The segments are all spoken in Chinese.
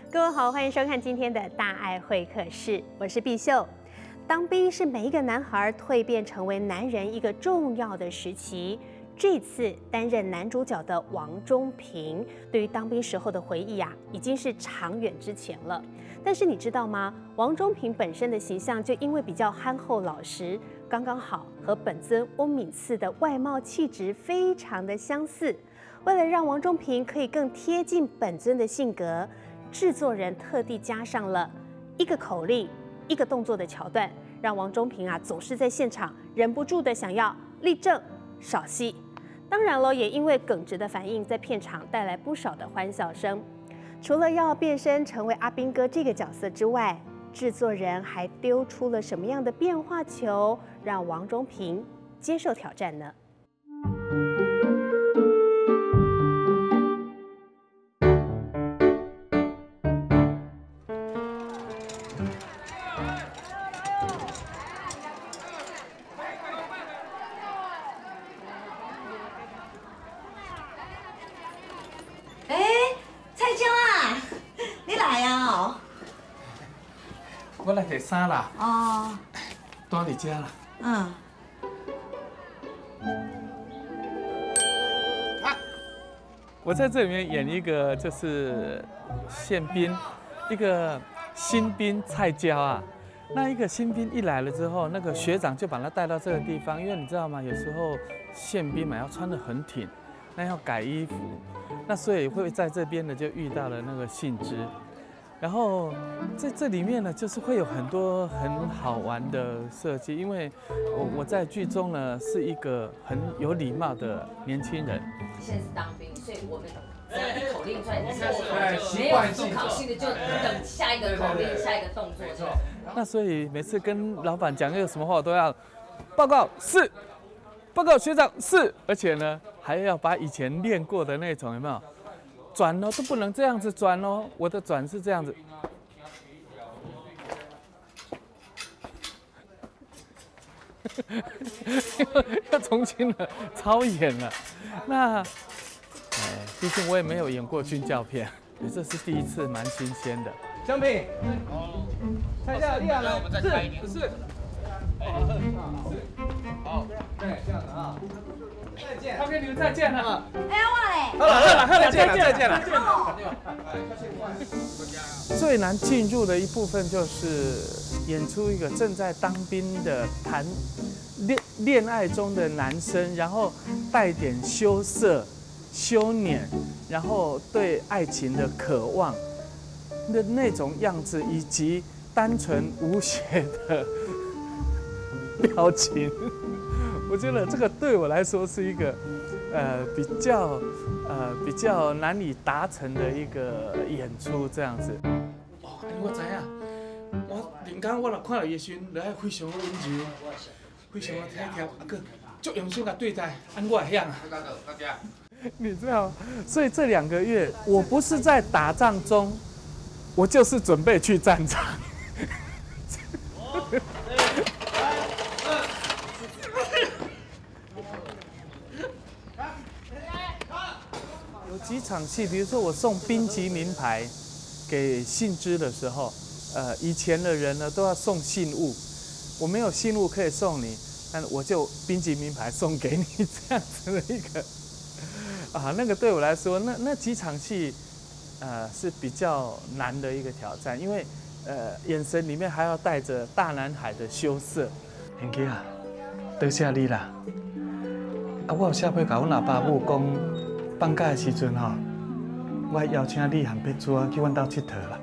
各位好，欢迎收看今天的大爱会客室，我是碧秀。当兵是每一个男孩蜕变成为男人一个重要的时期。这次担任男主角的王中平，对于当兵时候的回忆已经是长远之前了。但是你知道吗？王中平本身的形象就因为比较憨厚老实，刚刚好和本尊翁敏次的外貌气质非常的相似。为了让王中平可以更贴近本尊的性格，制作人特地加上了一个口令、一个动作的桥段，让王中平总是在现场忍不住的想要立正、少戏。当然了，也因为耿直的反应，在片场带来不少的欢笑声。除了要变身成为阿兵哥这个角色之外，制作人还丢出了什么样的变化球，让王中平接受挑战呢？ 我来提衫啦。哦，端你家啦。嗯。我在这里面演一个就是宪兵，一个新兵菜椒那一个新兵一来了之后，那个学长就把他带到这个地方，因为你知道吗？有时候宪兵嘛要穿得很挺，那要改衣服，那所以会在这边呢就遇到了那个信之。然后在这里面呢，就是会有很多很好玩的设计，因为我在剧中呢是一个很有礼貌的年轻人。 现在是当兵，所以我们只要一口令出来，没有思考性的就等下一个口令、下一个动作就。 那所以每次跟老板讲有什么话，我都要报告是，报告学长是，而且呢还要把以前练过的那种有没有？转都不能这样子转哦，我的转是这样子。要重新了，超演了。那，毕竟我也没有演过军教片，这是第一次，蛮新鲜的。江平，猜一下厉害了，我们再猜一点。是。好，对，这样子再见，他跟你们再见了。 哎呀，我嘞。 好了，再见了。最难进入的一部分就是演出一个正在当兵的恋爱中的男生，然后带点羞涩、羞赧，然后对爱情的渴望的那种样子，以及单纯无邪的表情。我觉得这个对我来说是一个比较难以达成的一个演出这样子。哦，我知影，我人间我若看到伊的时阵，就爱非常温柔，非常体贴，足用心甲对待，按我会晓啊。你知道，所以这2个月，我不是在打仗中，我就是准备去战场。有几场戏，比如说我送兵籍名牌给信之的时候，以前的人呢都要送信物，我没有信物可以送你，但我就兵籍名牌送给你这样子的一个，那个对我来说，那几场戏，是比较难的一个挑战，因为眼神里面还要带着大男孩的羞涩。贤妻啊，多谢你啦！我有写批甲阮阿爸母讲。放假的时阵我邀请你和别珠去阮家佚佗啦。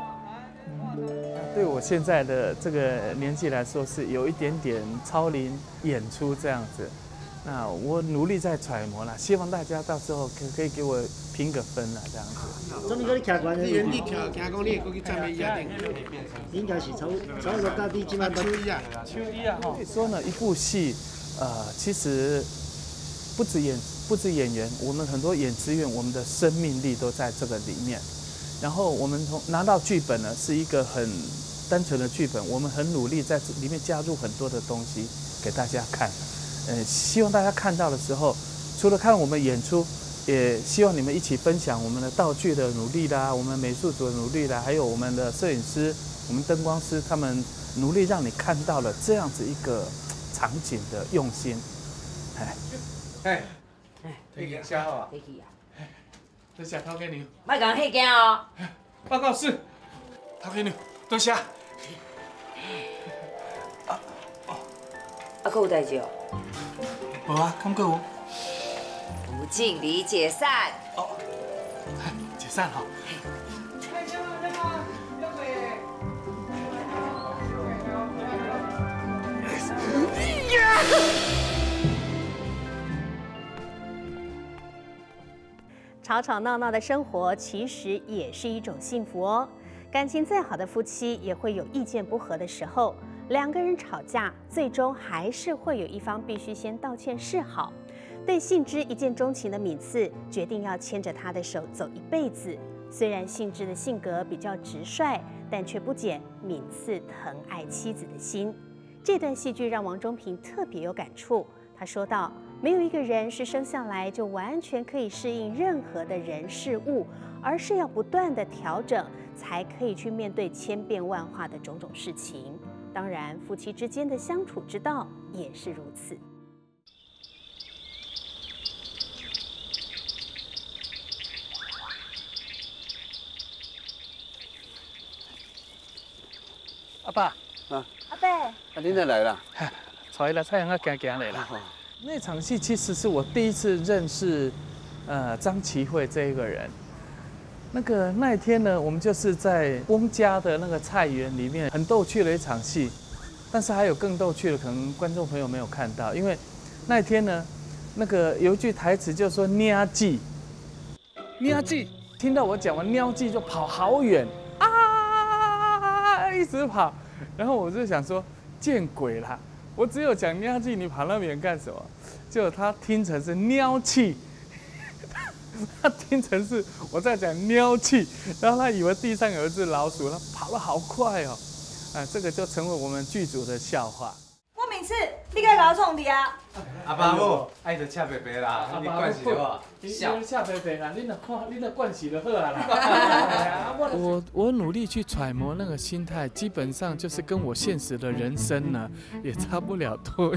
对我现在的这个年纪来说，是有一点点超龄演出这样子。那我努力在揣摩啦，希望大家到时候可以给我评个分啦，这样子。 总你讲你徛悬， 你原地跳，惊讲你会过去站尾亚顶。 应该是差不多到底即摆秋衣啊， 所以说呢，一部戏，其实不止演员，我们很多演职员，我们的生命力都在这个里面。然后我们拿到剧本呢，是一个很单纯的剧本，我们很努力在里面加入很多的东西给大家看。希望大家看到的时候，除了看我们演出， 也希望你们一起分享我们的道具的努力啦，我们美术组的努力啦，还有我们的摄影师、我们灯光师他们努力让你看到了这样子一个场景的用心。 哎，这个写好啊， 可以啊， 多谢头家娘。 莫讲迄件哦。 报告是，头家娘，多谢。 啊，还有代志哦。 无啊，敢搁有？ 吴敬礼解散。 解散哈。 吵吵闹闹的生活其实也是一种幸福哦。感情再好的夫妻也会有意见不合的时候，两个人吵架，最终还是会有一方必须先道歉示好。对信之一见钟情的敏次决定要牵着他的手走一辈子。虽然信之的性格比较直率，但却不减敏次疼爱妻子的心。这段戏剧让王中平特别有感触。他说道：“没有一个人是生下来就完全可以适应任何的人事物，而是要不断的调整，才可以去面对千变万化的种种事情。当然，夫妻之间的相处之道也是如此。” 阿爸， 啊， 阿伯， 啊，恁哪来啦？ 带来菜园啊，行行来啦。那场戏其实是我第一次认识，张琪慧这一个人。那一天呢，我们就是在翁家的那个菜园里面，很逗趣的一场戏。但是还有更逗趣的，可能观众朋友没有看到，因为那一天呢，有一句台词就说“喵记”，喵记，听到我讲完“喵记”就跑好远啊，一直跑。然后我就想说，见鬼啦！我只有讲喵气，你跑那么远干什么？结果他听成是喵气，他听成是我在讲喵气，然后他以为地上有一只老鼠，他跑得好快哦，这个就成为我们剧组的笑话。 我每次你该搞创的啊！ 阿爸母，爱就恰白白啦，你惯死我。 笑恰白白啦，你若惯死就好啊啦。我努力去揣摩那个心态，基本上就是跟我现实的人生呢也差不了多。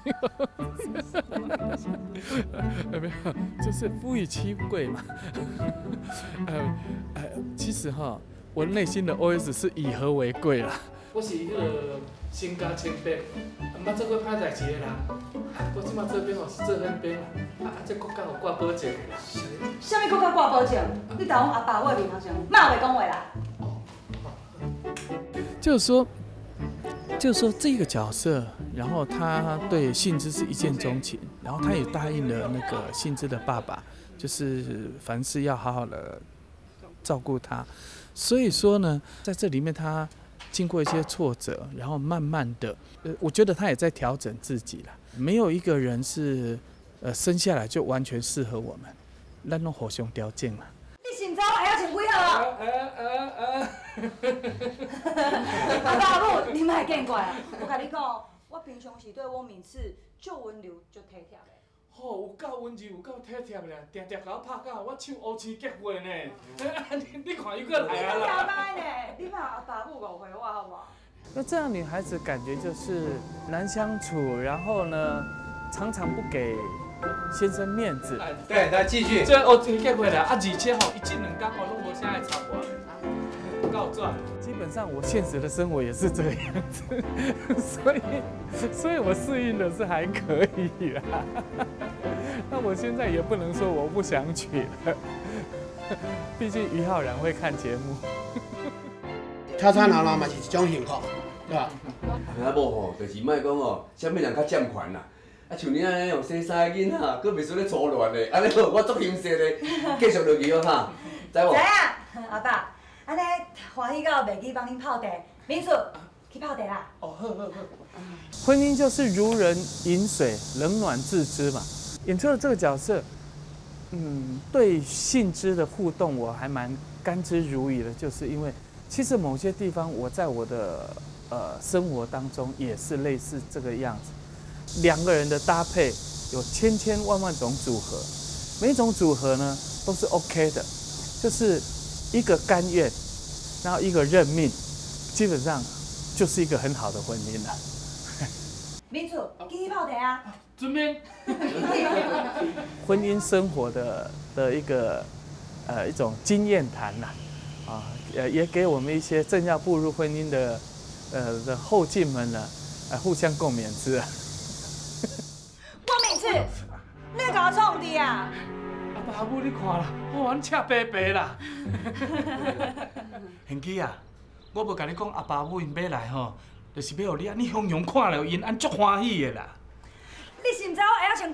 没有，就是夫以妻贵嘛。其实哈，我内心的 OS 是以和为贵啦。我是迄个身家清白，毋捌做过歹代志的人。我即马做兵哦是做宪兵啦，这国家有挂保证的啦。 什么国家挂保证？你打我阿爸我的面头上，骂袂讲话啦。 就是说这个角色，然后他对信之是一见钟情，然后他也答应了那个信之的爸爸，就是凡事要好好的照顾他。所以说呢，在这里面他经过一些挫折，然后慢慢的，我觉得他也在调整自己了。没有一个人是生下来就完全适合我们，咱拢互相调整啦。 你先走，还要穿几号啊？阿爸母，你莫见怪啊！我甲你讲，我平常是对我面子足温柔、足体贴的。 吼，有够温柔，有够体贴啦，定定甲我拍到我唱乌青结婚呢。你看伊过来啊啦！ 你呢？你怕阿爸母误会我好不好？ 那这样女孩子感觉就是难相处，然后呢，常常不给先生面子。 对，来继续。 这乌青结婚啦，而且吼，一进两天吼，拢无啥来吵我，告状。基本上我现实的生活也是这个样子，所以我适应的是还可以啦。那我现在也不能说我不想娶了，毕竟于浩然会看节目。 吵吵闹闹嘛是一种幸福，对吧？ 阿某吼，就是莫讲哦，啥物人较占权啦。啊，像你安尼哦，生三个囡仔，佫袂输咧粗乱咧，安尼好，我足欣赏咧，继续落去哦哈，知无？ 知影，阿爸，安尼欢喜到袂记帮恁泡茶，民宿去泡茶啦。 哦，好。婚姻就是如人饮水，冷暖自知嘛。演出了这个角色，对信之的互动我还蛮甘之如饴的，就是因为其实某些地方我在我的生活当中也是类似这个样子。两个人的搭配有千千万万种组合， 每一种组合呢都是 OK 的，就是一个甘愿，然后一个认命，基本上就是一个很好的婚姻了。 民主，给你泡茶啊！ 准备。婚姻生活的一个一种经验谈呐，也给我们一些正要步入婚姻的后进们呢，互相共勉之啊。 我每次，你在搞我创的啊？ 阿爸母，你看啦，我玩赤白白啦。 贤姬啊，我无甲你讲阿爸母因要来吼，就是要互你安尼汹涌看了因安足欢喜的啦。 你是唔知我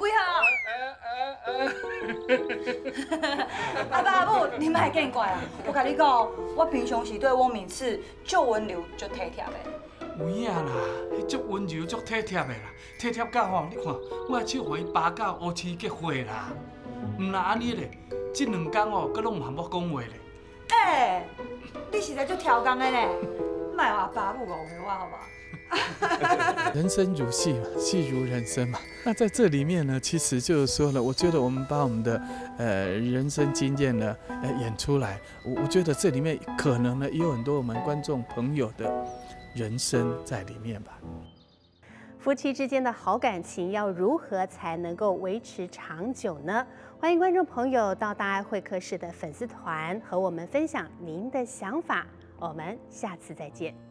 下穿几号？阿爸母，你莫见怪啊！我甲你讲，我平常时对汪敏次足温柔、足体贴的。 有影啦，迄足温柔、足体贴的啦，体贴到吼，你看我的手互伊拔到乌青结花啦。唔若安尼咧，这2天哦，阁拢唔含我讲话咧。 你实在足挑工的呢，莫有阿爸母误会我好不好？ 人生如戏嘛，戏如人生嘛。那在这里面呢，其实就是说呢，我觉得我们把我们的人生经验呢演出来，我觉得这里面可能呢也有很多我们观众朋友的人生在里面吧。 夫妻之间的好感情要如何才能够维持长久呢？欢迎观众朋友到大爱会客室的粉丝团和我们分享您的想法。我们下次再见。